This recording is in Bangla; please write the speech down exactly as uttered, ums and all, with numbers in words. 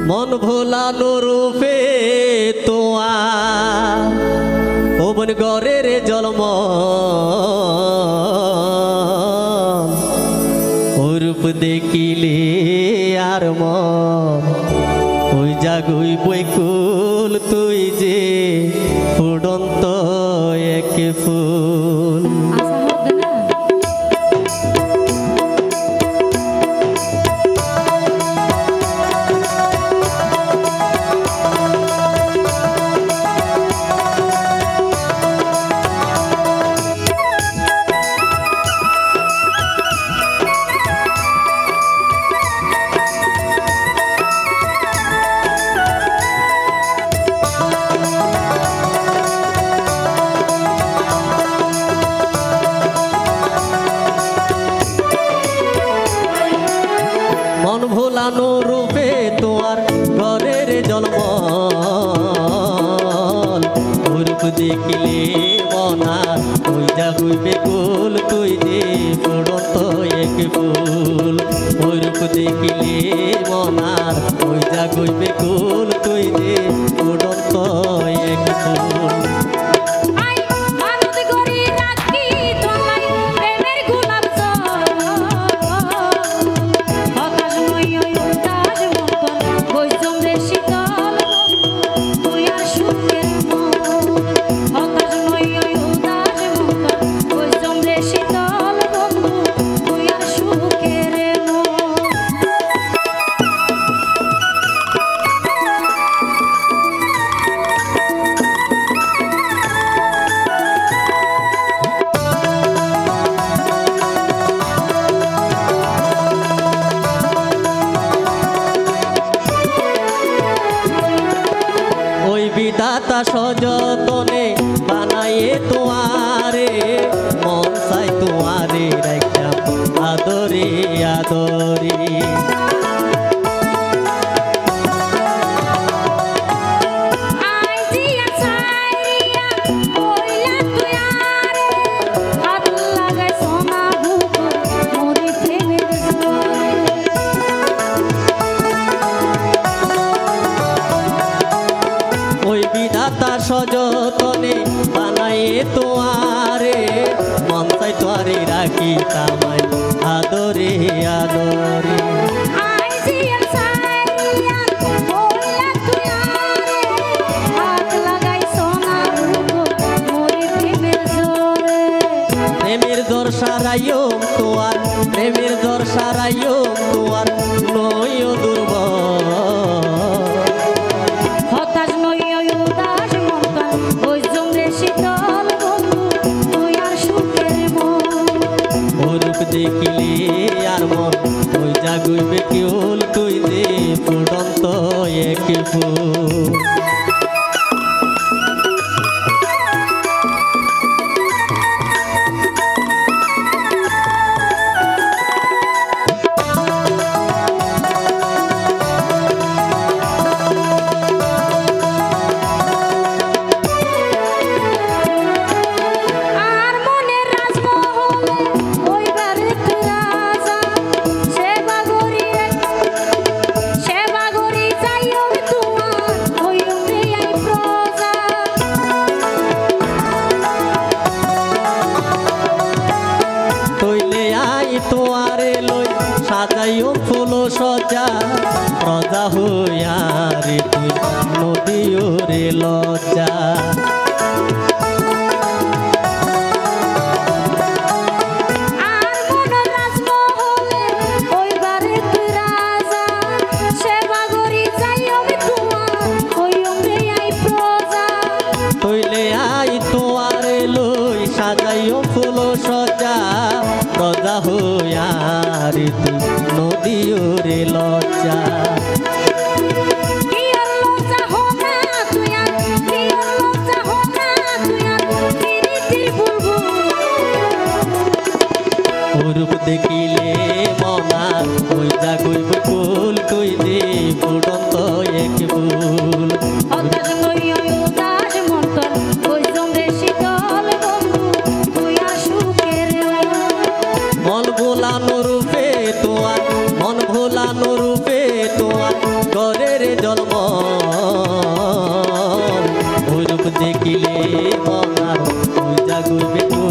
মন ভোলানো রূপে তোয়া ও বন গরের জলম ও রূপ দেখিলে আর মন ওই জাগুই বৈকুল তুই যে ফুটন্ত এক ফুল মন ভোলানো রূপে তোমার ঘরের জন্ম রূপ দেখিলে মনা ওই যা হইবে কুল তুই যে ফুটন্ত এক ফুল ওই রূপ দেখিলে মনার ওই যা হইবে কুল তুই যে ফুটন্ত এক ফুল বিধাতা সযতনে বানাইয়ে তোমারে মন চাই তোমারে রাখতাম আদরে আদরে ওই বিধাতা সযতনে বানাইয়ে তোমারে মন চাই তোয়ারে রাখি তামাই আদরে আদরে প্রেমের দর সারাইও তোয়ার প্রেমের দর সারাইও তোয়ার নয় দুর্বল দেখিলে আর মন ওই জাগুইবে কিউল তুই দে ফুটন্ত এক ফুল তোয়ারে লই সাজাইও ফুল সজা প্রজা হইয়া রে তুই নদীও রে লজ্জা তৈলে আই তোয়ারে লই সাজাইও ফুল সজা প্রজা হইয়া রে তুই নদীও রে লজ্জা রূপ দেখিলে মনা ওই জাগুই ফুল তুই দে ফুটন্ত এক ফুল মন ভোলানো রূপে তোমার মন ভোলানো রূপে তোমার ঘরের গুইবে কুল